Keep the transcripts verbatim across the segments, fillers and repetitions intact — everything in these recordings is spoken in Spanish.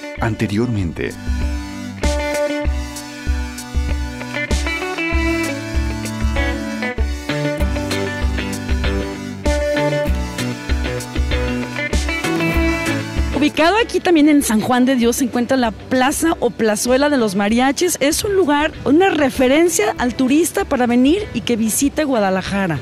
Anteriormente. Ubicado aquí también en San Juan de Dios se encuentra la Plaza o Plazuela de los Mariachis. Es un lugar, una referencia al turista para venir y que visite Guadalajara.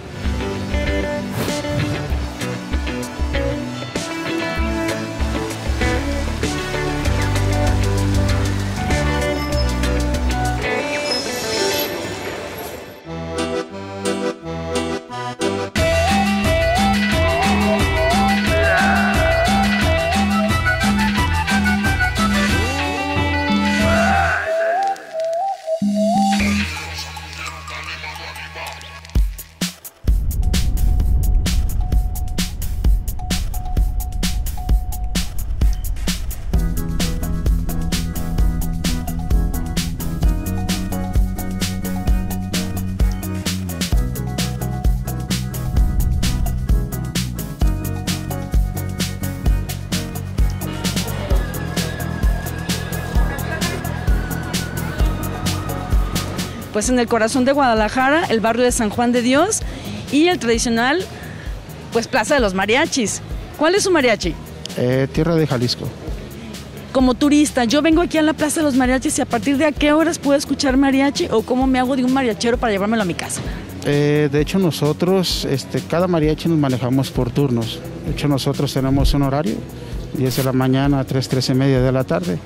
Pues en el corazón de Guadalajara, el barrio de San Juan de Dios y el tradicional, pues Plaza de los Mariachis. ¿Cuál es su mariachi? Eh, Tierra de Jalisco. Como turista, yo vengo aquí a la Plaza de los Mariachis y a partir de a qué horas puedo escuchar mariachi o cómo me hago de un mariachero para llevármelo a mi casa. Eh, de hecho nosotros, este, cada mariachi nos manejamos por turnos. De hecho nosotros tenemos un horario, diez de la mañana a tres, tres y media de la tarde.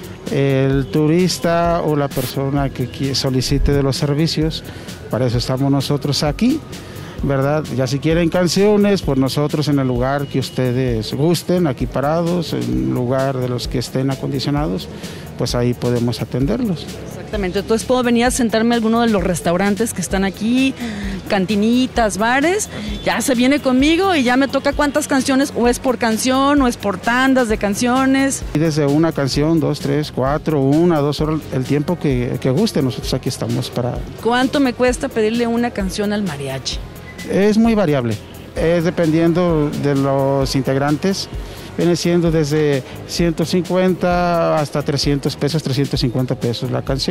El turista o la persona que solicite de los servicios, para eso estamos nosotros aquí, ¿verdad? Ya si quieren canciones, pues nosotros en el lugar que ustedes gusten, aquí parados, en lugar de los que estén acondicionados, pues ahí podemos atenderlos. Exactamente, entonces puedo venir a sentarme a alguno de los restaurantes que están aquí, cantinitas, bares, ya se viene conmigo y ya me toca cuántas canciones, o es por canción, o es por tandas de canciones. Y desde una canción, dos, tres, cuatro, una, dos horas, el tiempo que, que guste, nosotros aquí estamos para... ¿Cuánto me cuesta pedirle una canción al mariachi? Es muy variable, es dependiendo de los integrantes. Viene siendo desde ciento cincuenta hasta trescientos pesos, trescientos cincuenta pesos la canción.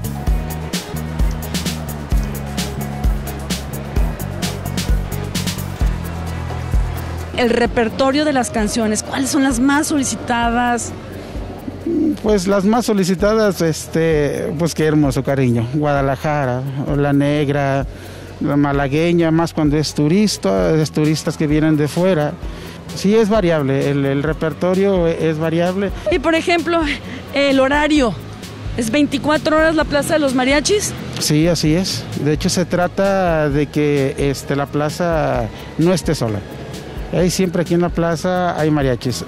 El repertorio de las canciones, ¿cuáles son las más solicitadas? Pues las más solicitadas, este, pues qué hermoso cariño, Guadalajara, La Negra, la malagueña, más cuando es turista, es turistas que vienen de fuera. Sí, es variable, el, el repertorio es variable. Y por ejemplo, el horario, ¿es veinticuatro horas la Plaza de los Mariachis? Sí, así es. De hecho, se trata de que este, la plaza no esté sola. Hay siempre aquí en la plaza hay mariachis.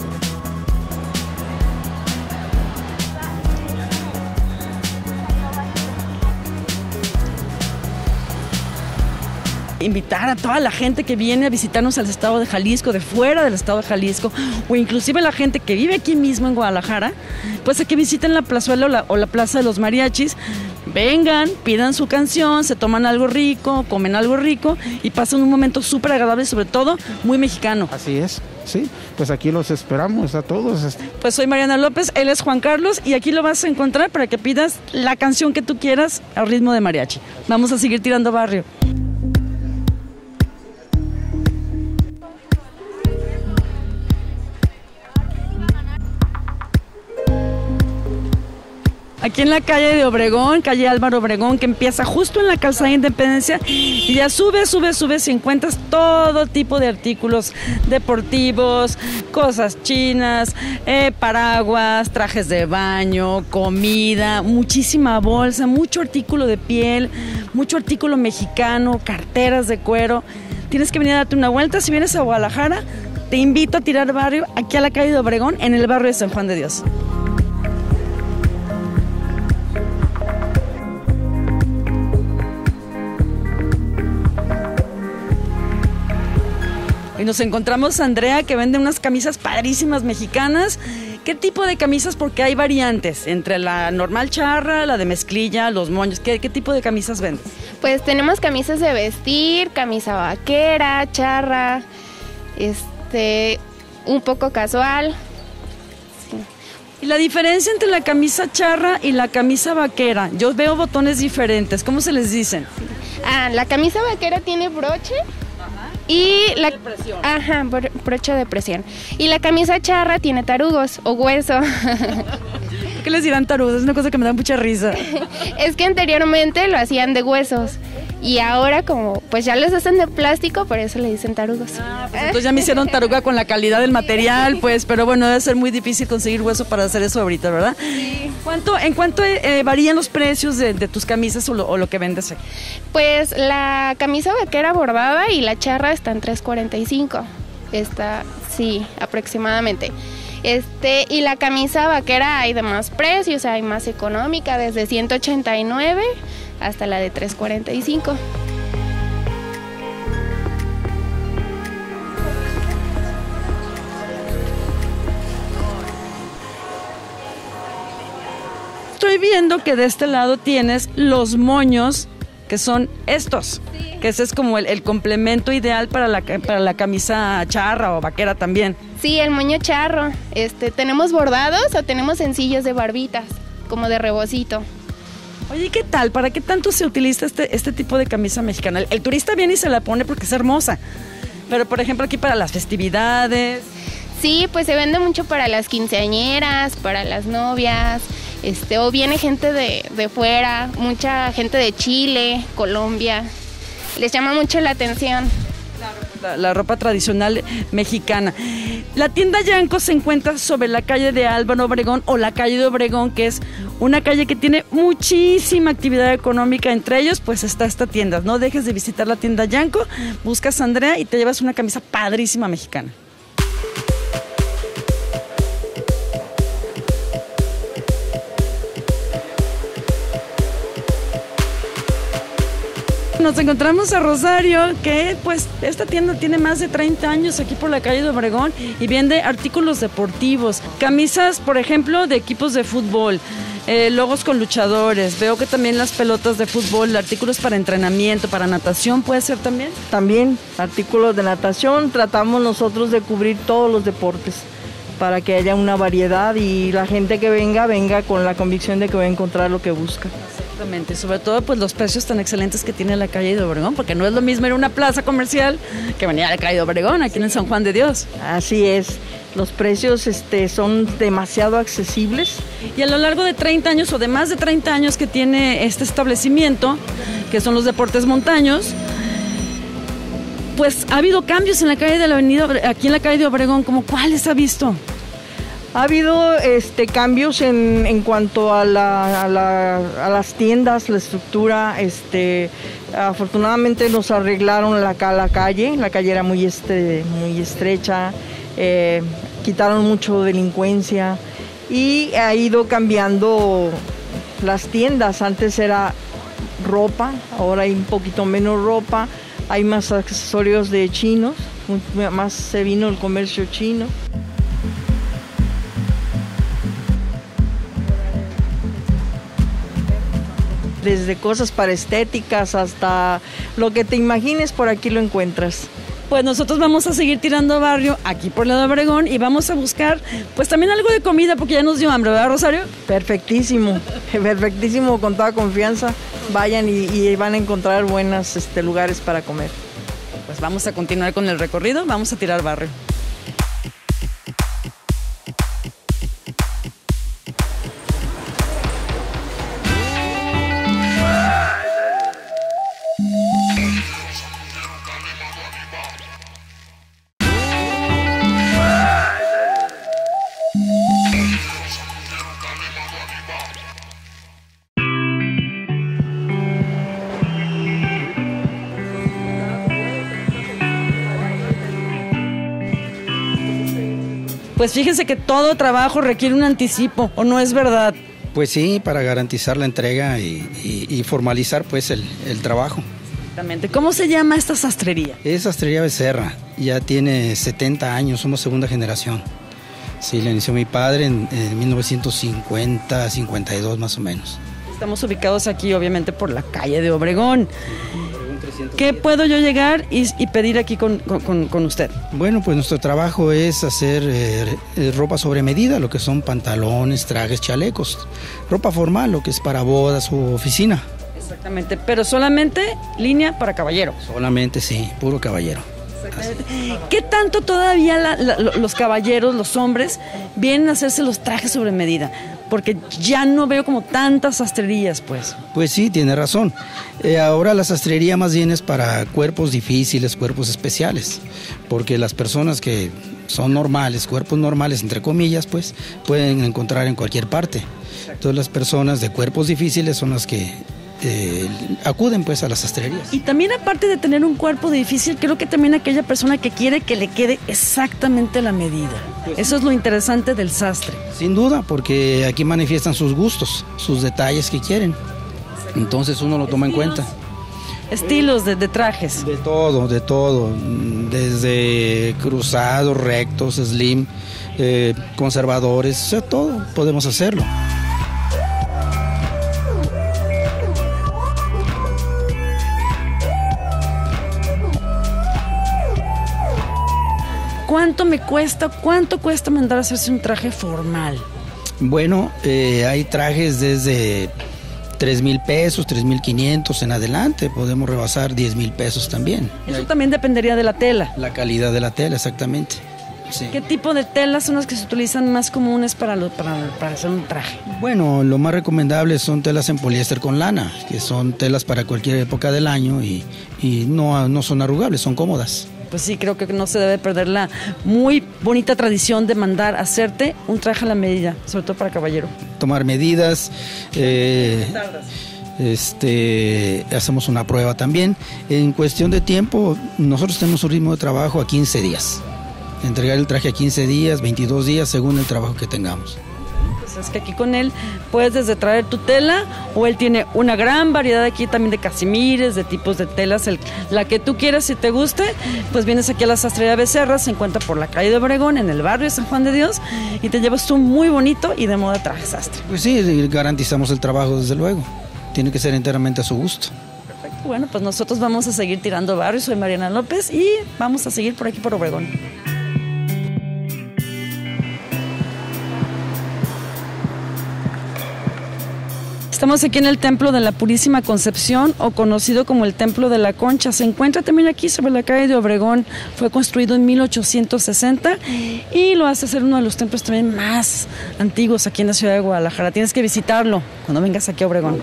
Invitar a toda la gente que viene a visitarnos al estado de Jalisco, de fuera del estado de Jalisco, o inclusive la gente que vive aquí mismo en Guadalajara, pues a que visiten la plazuela o la, o la Plaza de los Mariachis, vengan, pidan su canción, se toman algo rico, comen algo rico y pasan un momento súper agradable y sobre todo muy mexicano. Así es, sí, pues aquí los esperamos a todos. Pues soy Mariana López, él es Juan Carlos y aquí lo vas a encontrar para que pidas la canción que tú quieras al ritmo de mariachi. Vamos a seguir tirando barrio. Aquí en la calle de Obregón, calle Álvaro Obregón, que empieza justo en la calzada de Independencia y ya sube, sube, sube y encuentras todo tipo de artículos deportivos, cosas chinas, eh, paraguas, trajes de baño, comida, muchísima bolsa, mucho artículo de piel, mucho artículo mexicano, carteras de cuero. Tienes que venir a darte una vuelta. Si vienes a Guadalajara, te invito a tirar barrio aquí a la calle de Obregón, en el barrio de San Juan de Dios. Y nos encontramos a Andrea, que vende unas camisas padrísimas mexicanas. ¿Qué tipo de camisas? Porque hay variantes entre la normal charra, la de mezclilla, los moños. ¿Qué, qué tipo de camisas vendes? Pues tenemos camisas de vestir, camisa vaquera, charra, este, un poco casual. Sí. Y la diferencia entre la camisa charra y la camisa vaquera, yo veo botones diferentes, ¿cómo se les dicen? Ah, la camisa vaquera tiene broche. Y la, de presión. Ajá, bro- broche de presión. Y la camisa charra tiene tarugos o hueso. ¿Por qué les dirán tarudos? Es una cosa que me da mucha risa. Es que anteriormente lo hacían de huesos. Y ahora como pues ya los hacen de plástico, por eso le dicen tarugos. Ah, pues entonces ya me hicieron taruga con la calidad del material, pues, pero bueno, debe ser muy difícil conseguir hueso para hacer eso ahorita, ¿verdad? Sí. ¿Cuánto, ¿En cuánto eh, varían los precios de, de tus camisas o lo, o lo que vendes aquí? Pues la camisa vaquera bordada y la charra están tres cuarenta y cinco. Está, sí, aproximadamente. Este, y la camisa vaquera hay de más precios, hay más económica, desde ciento ochenta y nueve hasta la de tres cuarenta y cinco. Estoy viendo que de este lado tienes los moños, que son estos, sí. Que ese es como el, el complemento ideal para la, para la camisa charra o vaquera también. Sí, el moño charro. Este, tenemos bordados o tenemos sencillos de barbitas, como de rebocito. Oye, ¿qué tal? ¿Para qué tanto se utiliza este, este tipo de camisa mexicana? El, el turista viene y se la pone porque es hermosa, pero por ejemplo aquí para las festividades... Sí, pues se vende mucho para las quinceañeras, para las novias, este, o viene gente de, de fuera, mucha gente de Chile, Colombia, les llama mucho la atención. La, la ropa tradicional mexicana. La tienda Yanco se encuentra sobre la calle de Álvaro Obregón o la calle de Obregón, que es una calle que tiene muchísima actividad económica. Entre ellos, pues está esta tienda. No dejes de visitar la tienda Yanco, buscas a Andrea y te llevas una camisa padrísima mexicana. Nos encontramos a Rosario, que pues esta tienda tiene más de treinta años aquí por la calle de Obregón y vende artículos deportivos, camisas, por ejemplo, de equipos de fútbol, eh, logos con luchadores. Veo que también las pelotas de fútbol, artículos para entrenamiento, para natación, ¿puede ser también? También artículos de natación, tratamos nosotros de cubrir todos los deportes para que haya una variedad y la gente que venga, venga con la convicción de que va a encontrar lo que busca. Exactamente, sobre todo pues los precios tan excelentes que tiene la calle de Obregón, porque no es lo mismo ir a una plaza comercial que venir a la calle de Obregón, aquí en San Juan de Dios. Así es, los precios este, son demasiado accesibles. Y a lo largo de treinta años o de más de treinta años que tiene este establecimiento, que son los deportes montaños, pues ha habido cambios en la calle de la avenida, aquí en la calle de Obregón, ¿como cuáles ha visto? Ha habido este, cambios en, en cuanto a, la, a, la, a las tiendas, la estructura. Este, afortunadamente nos arreglaron la, la calle, la calle era muy, este, muy estrecha, eh, quitaron mucho delincuencia y ha ido cambiando las tiendas. Antes era ropa, ahora hay un poquito menos ropa, hay más accesorios de chinos, más se vino el comercio chino. Desde cosas para estéticas hasta lo que te imagines, por aquí lo encuentras. Pues nosotros vamos a seguir tirando barrio aquí por la de Obregón y vamos a buscar pues también algo de comida porque ya nos dio hambre, ¿verdad, Rosario? Perfectísimo, perfectísimo, con toda confianza. Vayan y, y van a encontrar buenos este, lugares para comer. Pues vamos a continuar con el recorrido, vamos a tirar barrio. Pues fíjense que todo trabajo requiere un anticipo, ¿o no es verdad? Pues sí, para garantizar la entrega y, y, y formalizar pues el, el trabajo. Exactamente. ¿Cómo se llama esta sastrería? Es Sastrería Becerra, ya tiene setenta años, somos segunda generación. Sí, la inició mi padre en, en mil novecientos cincuenta, cincuenta y dos más o menos. Estamos ubicados aquí obviamente por la calle de Obregón. Obregón trescientos ¿Qué puedo yo llegar y, y pedir aquí con, con, con usted? Bueno, pues nuestro trabajo es hacer eh, ropa sobre medida, lo que son pantalones, trajes, chalecos. Ropa formal, lo que es para bodas o oficina. Exactamente, pero solamente línea para caballero. Solamente, sí, puro caballero. ¿Qué tanto todavía la, la, los caballeros, los hombres, vienen a hacerse los trajes sobre medida? Porque ya no veo como tantas sastrerías, pues. Pues sí, tiene razón. Eh, ahora la sastrería más bien es para cuerpos difíciles, cuerpos especiales. Porque las personas que son normales, cuerpos normales, entre comillas, pues, pueden encontrar en cualquier parte. Entonces las personas de cuerpos difíciles son las que Eh, acuden pues a las sastrerías. Y también aparte de tener un cuerpo difícil, creo que también aquella persona que quiere que le quede exactamente la medida. Eso es lo interesante del sastre. Sin duda, porque aquí manifiestan sus gustos, sus detalles que quieren. Entonces uno lo toma en cuenta. Estilos de, de trajes. De todo, de todo. Desde cruzados, rectos, slim, eh, conservadores, o sea, todo podemos hacerlo. ¿Cuánto me cuesta, cuánto cuesta mandar a hacerse un traje formal? Bueno, eh, hay trajes desde tres mil pesos, tres mil quinientos en adelante. Podemos rebasar diez mil pesos también. Eso también dependería de la tela. La calidad de la tela, exactamente. Sí. ¿Qué tipo de telas son las que se utilizan más comunes para, lo, para, para hacer un traje? Bueno, lo más recomendable son telas en poliéster con lana, que son telas para cualquier época del año y, y no, no son arrugables, son cómodas. Pues sí, creo que no se debe perder la muy bonita tradición de mandar a hacerte un traje a la medida, sobre todo para caballero. Tomar medidas, eh, este, hacemos una prueba también. En cuestión de tiempo, nosotros tenemos un ritmo de trabajo a quince días. Entregar el traje a quince días, veintidós días, según el trabajo que tengamos. Es que aquí con él puedes desde traer tu tela, o él tiene una gran variedad aquí también de casimires, de tipos de telas, el, la que tú quieras, si te guste, pues vienes aquí a la Sastrería Becerra, se encuentra por la calle de Obregón, en el barrio de San Juan de Dios, y te llevas tú muy bonito y de moda traje sastre. Pues sí, garantizamos el trabajo desde luego, tiene que ser enteramente a su gusto. Perfecto, bueno, pues nosotros vamos a seguir tirando barrio, soy Mariana López y vamos a seguir por aquí por Obregón. Estamos aquí en el Templo de la Purísima Concepción, o conocido como el Templo de la Concha. Se encuentra también aquí sobre la calle de Obregón. Fue construido en mil ochocientos sesenta y lo hace ser uno de los templos también más antiguos aquí en la ciudad de Guadalajara. Tienes que visitarlo cuando vengas aquí a Obregón.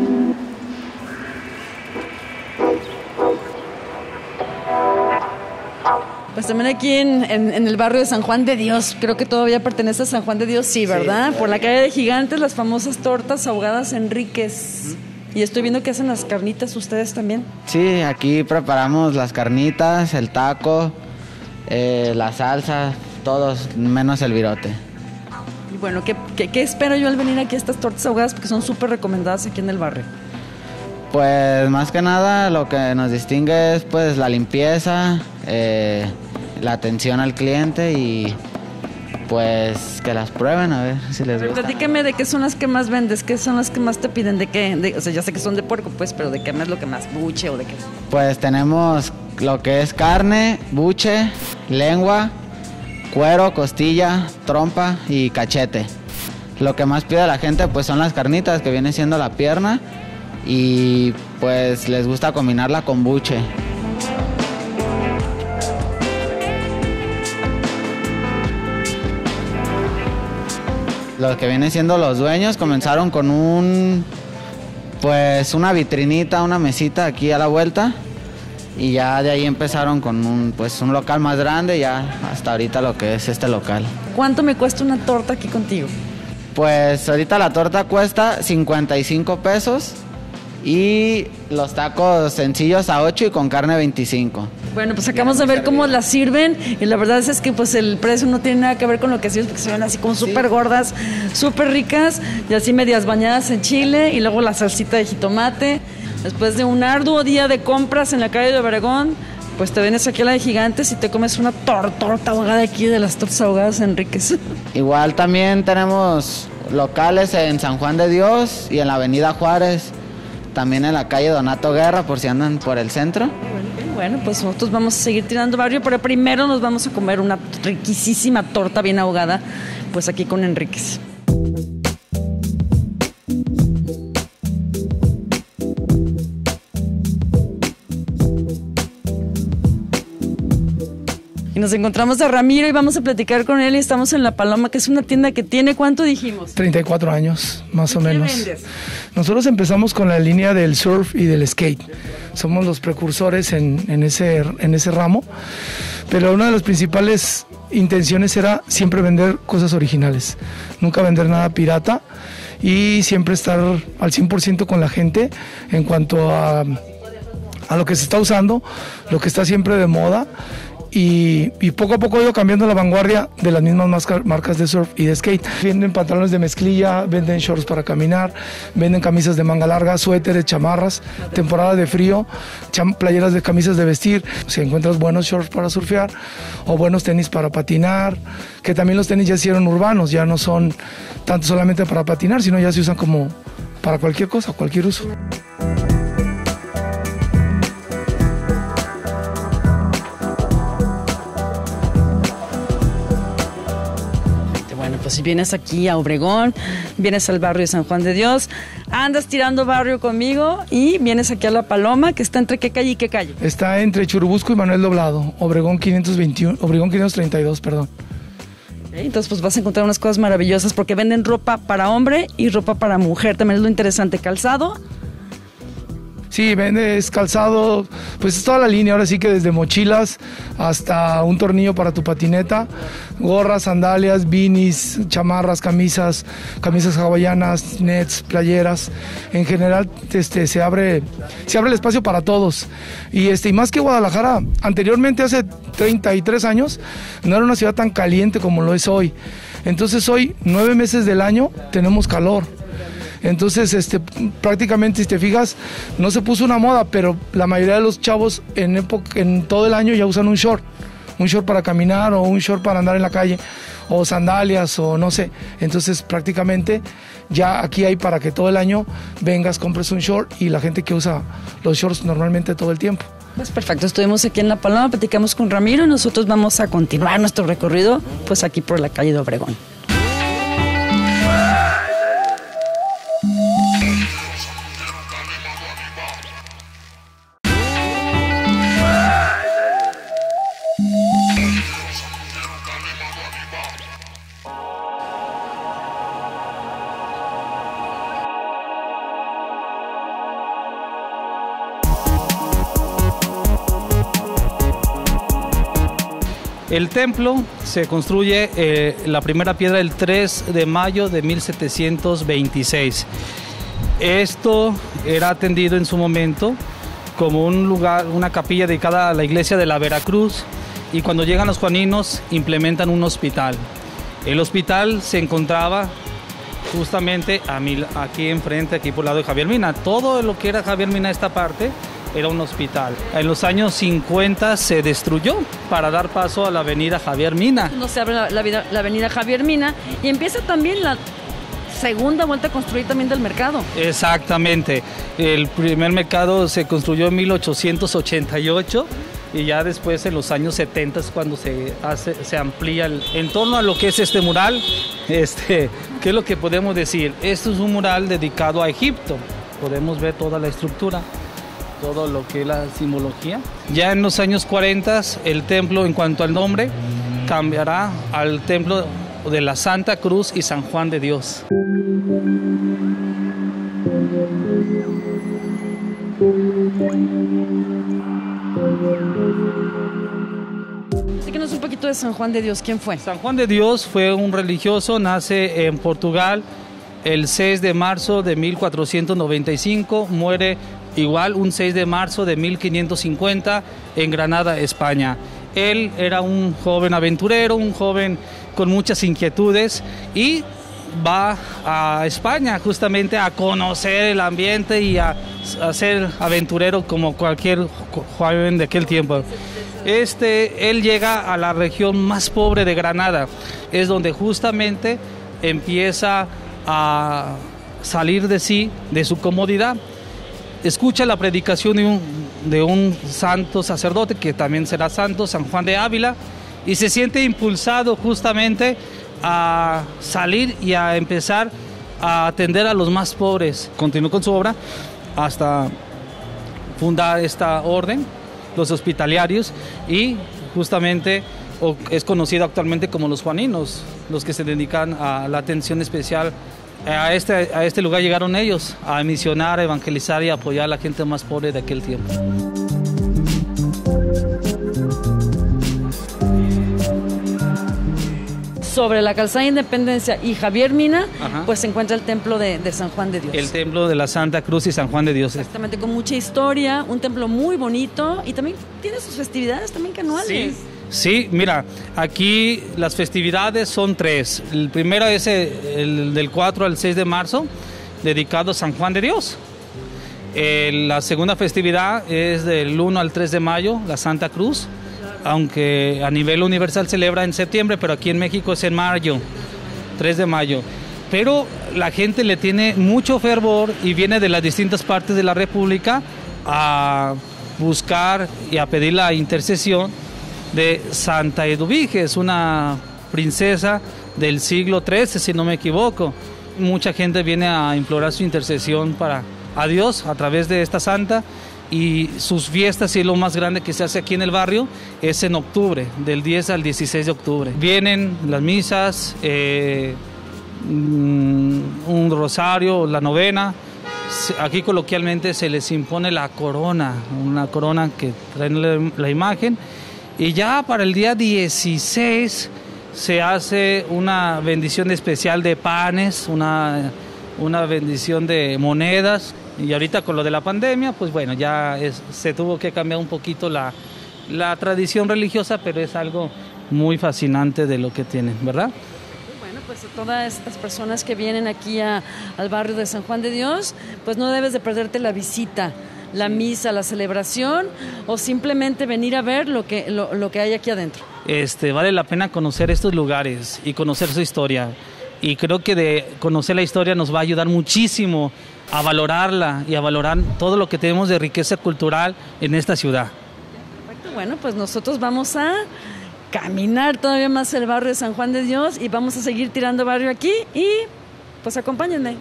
Pues también aquí en, en, en el barrio de San Juan de Dios, creo que todavía pertenece a San Juan de Dios, sí, ¿verdad? Sí. Por la calle de Gigantes, las famosas tortas ahogadas Enríquez. ¿Mm? Y estoy viendo que hacen las carnitas ustedes también. Sí, aquí preparamos las carnitas, el taco, eh, la salsa, todos, menos el virote. Y bueno, ¿qué, qué, qué espero yo al venir aquí a estas tortas ahogadas? Porque son súper recomendadas aquí en el barrio. Pues más que nada lo que nos distingue es pues la limpieza, eh, la atención al cliente y pues que las prueben a ver si les gusta. Platícame de qué son las que más vendes, qué son las que más te piden, de qué, de, o sea, ya sé que son de puerco pues, pero de qué más lo que más, buche o de qué. Pues tenemos lo que es carne, buche, lengua, cuero, costilla, trompa y cachete. Lo que más pide la gente pues son las carnitas, que viene siendo la pierna. Y pues les gusta combinarla con buche. Los que vienen siendo los dueños comenzaron con un pues una vitrinita, una mesita aquí a la vuelta, y ya de ahí empezaron con un pues un local más grande, ya hasta ahorita lo que es este local. ¿Cuánto me cuesta una torta aquí contigo? Pues ahorita la torta cuesta cincuenta y cinco pesos. Y los tacos sencillos a ocho y con carne veinticinco. Bueno, pues acabamos de ver cómo las sirven y la verdad es que pues el precio no tiene nada que ver con lo que sirven, porque se ven así como súper sí. gordas, súper ricas y así medias bañadas en chile, y luego la salsita de jitomate. Después de un arduo día de compras en la calle de Obregón, pues te vienes aquí a la de Gigantes y te comes una tor torta ahogada aquí de las tortas ahogadas Enríquez. Igual también tenemos locales en San Juan de Dios y en la avenida Juárez. también en la calle Donato Guerra, por si andan por el centro. Bueno, pues nosotros vamos a seguir tirando barrio, pero primero nos vamos a comer una riquísima torta bien ahogada, pues aquí con Enríquez. Nos encontramos a Ramiro y vamos a platicar con él y estamos en La Paloma, que es una tienda que tiene, ¿cuánto dijimos? treinta y cuatro años, más o menos. ¿Qué vendes? Nosotros empezamos con la línea del surf y del skate. Somos los precursores en, en, ese, en ese ramo, pero una de las principales intenciones era siempre vender cosas originales, nunca vender nada pirata y siempre estar al cien por ciento con la gente en cuanto a, a lo que se está usando, lo que está siempre de moda. Y, y poco a poco he ido cambiando la vanguardia de las mismas marcas, marcas de surf y de skate. Venden pantalones de mezclilla, venden shorts para caminar, venden camisas de manga larga, suéteres, chamarras, temporada de frío, cham, playeras de camisas de vestir. Si encuentras buenos shorts para surfear o buenos tenis para patinar, que también los tenis ya se hicieron urbanos, ya no son tanto solamente para patinar, sino ya se usan como para cualquier cosa, cualquier uso. Si vienes aquí a Obregón, vienes al barrio de San Juan de Dios, andas tirando barrio conmigo y vienes aquí a La Paloma, que está entre qué calle y qué calle. Está entre Churubusco y Manuel Doblado, Obregón quinientos veintiuno, Obregón quinientos treinta y dos, perdón. Okay, entonces pues vas a encontrar unas cosas maravillosas porque venden ropa para hombre y ropa para mujer, también es lo interesante, calzado. Sí, vendes calzado, pues es toda la línea, ahora sí que desde mochilas hasta un tornillo para tu patineta, gorras, sandalias, beanies, chamarras, camisas, camisas hawaianas, nets, playeras. En general este, se abre, se abre el espacio para todos. Y, este, y más que Guadalajara, anteriormente hace treinta y tres años, no era una ciudad tan caliente como lo es hoy. Entonces hoy, nueve meses del año, tenemos calor. Entonces, este, prácticamente, si te fijas, no se puso una moda, pero la mayoría de los chavos en, época, en todo el año ya usan un short, un short para caminar o un short para andar en la calle, o sandalias o no sé. Entonces, prácticamente, ya aquí hay para que todo el año vengas, compres un short y la gente que usa los shorts normalmente todo el tiempo. Pues perfecto, estuvimos aquí en La Paloma, platicamos con Ramiro y nosotros vamos a continuar nuestro recorrido, pues aquí por la calle de Obregón. El templo se construye eh, la primera piedra el tres de mayo de mil setecientos veintiséis. Esto era atendido en su momento como un lugar, una capilla dedicada a la iglesia de la Veracruz, y cuando llegan los juaninos implementan un hospital. El hospital se encontraba justamente a mí, aquí enfrente, aquí por el lado de Javier Mina. Todo lo que era Javier Mina, esta parte, era un hospital. En los años cincuenta se destruyó para dar paso a la avenida Javier Mina. No se abre la, la, la avenida Javier Mina y empieza también la segunda vuelta a construir también del mercado. Exactamente. El primer mercado se construyó en mil ochocientos ochenta y ocho y ya después en los años setenta es cuando se, hace, se amplía el, en torno a lo que es este mural. Este, ¿qué es lo que podemos decir? Esto es un mural dedicado a Egipto. Podemos ver toda la estructura, todo lo que es la simbología. Ya en los años cuarenta el templo, en cuanto al nombre, cambiará al templo de la Santa Cruz y San Juan de Dios. Díganos un poquito de San Juan de Dios, ¿quién fue? San Juan de Dios fue un religioso, nace en Portugal el seis de marzo de mil cuatrocientos noventa y cinco, muere igual un seis de marzo de mil quinientos cincuenta en Granada, España. Él era un joven aventurero, un joven con muchas inquietudes y va a España justamente a conocer el ambiente y a, a ser aventurero como cualquier joven de aquel tiempo. Este, él llega a la región más pobre de Granada, es donde justamente empieza a salir de sí, de su comodidad. escucha la predicación de un, de un santo sacerdote, que también será santo, San Juan de Ávila, y se siente impulsado justamente a salir y a empezar a atender a los más pobres. Continuó con su obra hasta fundar esta orden, los hospitalarios, y justamente es conocido actualmente como los juaninos, los que se dedican a la atención especial. A este, a este lugar llegaron ellos a misionar, a evangelizar y a apoyar a la gente más pobre de aquel tiempo. Sobre la calzada de Independencia y Javier Mina, Ajá. pues se encuentra el templo de, de San Juan de Dios. El templo de la Santa Cruz y San Juan de Dios. Exactamente, con mucha historia, un templo muy bonito y también tiene sus festividades también anuales. Sí. Sí, mira, aquí las festividades son tres. El primero es el, el del cuatro al seis de marzo, dedicado a San Juan de Dios. El, la segunda festividad es del uno al tres de mayo, la Santa Cruz, aunque a nivel universal celebra en septiembre, pero aquí en México es en mayo, tres de mayo. Pero la gente le tiene mucho fervor y viene de las distintas partes de la República a buscar y a pedir la intercesión de Santa Eduviges, una princesa del siglo trece, si no me equivoco. Mucha gente viene a implorar su intercesión para a Dios a través de esta santa, y sus fiestas, y lo más grande que se hace aquí en el barrio, es en octubre, del diez al dieciséis de octubre. Vienen las misas, eh, un rosario, la novena. Aquí coloquialmente se les impone la corona, una corona que trae la, la imagen. Y ya para el día dieciséis se hace una bendición especial de panes, una, una bendición de monedas. Y ahorita con lo de la pandemia, pues bueno, ya es, se tuvo que cambiar un poquito la, la tradición religiosa, pero es algo muy fascinante de lo que tienen, ¿verdad? Bueno, pues a todas estas personas que vienen aquí a, al barrio de San Juan de Dios, pues no debes de perderte la visita, la misa, la celebración, o simplemente venir a ver lo que, lo, lo que hay aquí adentro. Este, vale la pena conocer estos lugares y conocer su historia. Y creo que de conocer la historia nos va a ayudar muchísimo a valorarla y a valorar todo lo que tenemos de riqueza cultural en esta ciudad. Perfecto, bueno, pues nosotros vamos a caminar todavía más el barrio de San Juan de Dios y vamos a seguir tirando barrio aquí y pues acompáñenme.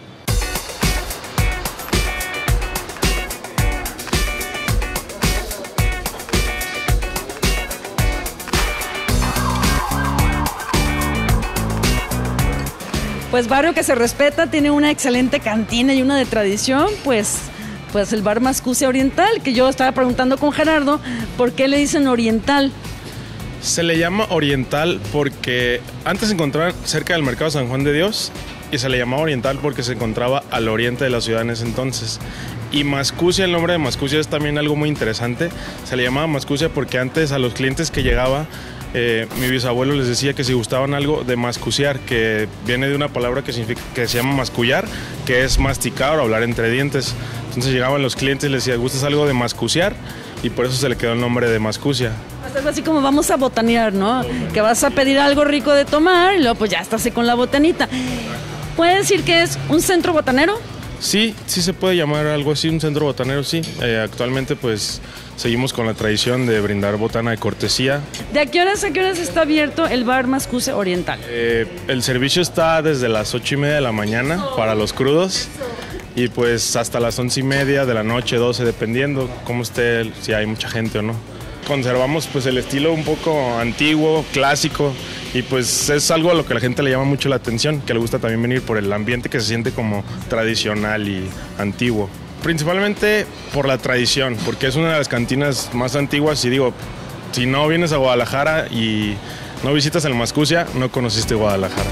Pues barrio que se respeta, tiene una excelente cantina y una de tradición, pues, pues el bar Mascucia Oriental, que yo estaba preguntando con Gerardo, ¿por qué le dicen oriental? Se le llama oriental porque antes se encontraba cerca del mercado San Juan de Dios y se le llamaba oriental porque se encontraba al oriente de la ciudad en ese entonces. Y Mascucia, el nombre de Mascucia es también algo muy interesante. Se le llamaba Mascucia porque antes a los clientes que llegaba, eh, mi bisabuelo les decía que si gustaban algo de mascuciar, que viene de una palabra que, significa, que se llama mascullar, que es masticar o hablar entre dientes. Entonces llegaban los clientes y les decían, ¿gustas algo de mascuciar? Y por eso se le quedó el nombre de Mascucia. Es algo así como vamos a botanear, ¿no? Que vas a pedir algo rico de tomar y luego pues ya estás con la botanita. ¿Puede decir que es un centro botanero? Sí, sí se puede llamar algo así, un centro botanero, sí. Eh, actualmente pues seguimos con la tradición de brindar botana de cortesía. ¿De a qué horas a qué horas está abierto el bar Mascucia Oriental? Eh, el servicio está desde las ocho y media de la mañana para los crudos y pues hasta las once y media de la noche, doce, dependiendo cómo esté, si hay mucha gente o no. Conservamos pues el estilo un poco antiguo, clásico, y pues es algo a lo que a la gente le llama mucho la atención, que le gusta también venir por el ambiente que se siente como tradicional y antiguo. Principalmente por la tradición, porque es una de las cantinas más antiguas y digo, si no vienes a Guadalajara y no visitas el Mascucia, no conociste Guadalajara.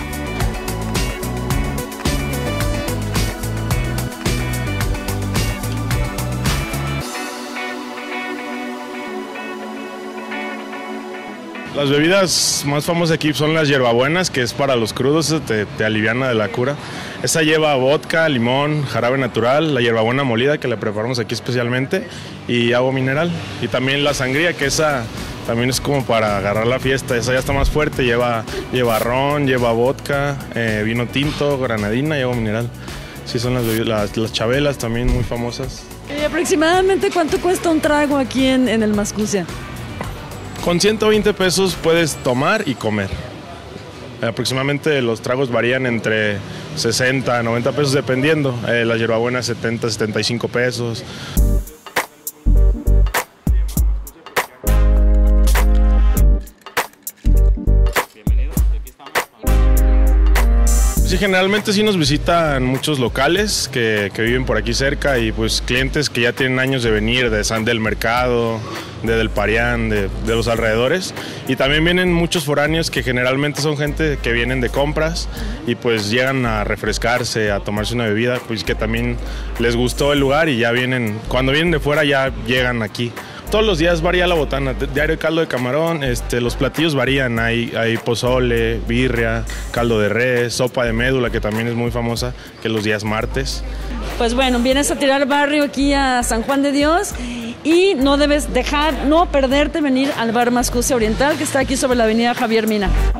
Las bebidas más famosas aquí son las hierbabuenas, que es para los crudos, te, te aliviana de la cura. Esa lleva vodka, limón, jarabe natural, la hierbabuena molida que la preparamos aquí especialmente y agua mineral. Y también la sangría, que esa también es como para agarrar la fiesta, esa ya está más fuerte, lleva, lleva ron, lleva vodka, eh, vino tinto, granadina y agua mineral. Sí, son las, las, las chabelas también muy famosas. ¿Y aproximadamente cuánto cuesta un trago aquí en, en el Mascucia? Con ciento veinte pesos puedes tomar y comer. Aproximadamente los tragos varían entre sesenta a noventa pesos dependiendo. Eh, la hierbabuena setenta, setenta y cinco pesos. Sí, generalmente sí nos visitan muchos locales que, que viven por aquí cerca y pues clientes que ya tienen años de venir de San del Mercado, de Del Parián, de, de los alrededores, y también vienen muchos foráneos que generalmente son gente que vienen de compras y pues llegan a refrescarse, a tomarse una bebida, pues que también les gustó el lugar y ya vienen, cuando vienen de fuera ya llegan aquí. Todos los días varía la botana, diario caldo de camarón, este, los platillos varían, hay, hay pozole, birria, caldo de res, sopa de médula, que también es muy famosa, que los días martes. Pues bueno, vienes a tirar barrio aquí a San Juan de Dios y no debes dejar, no perderte venir al Bar Mascucia Oriental, que está aquí sobre la avenida Javier Mina.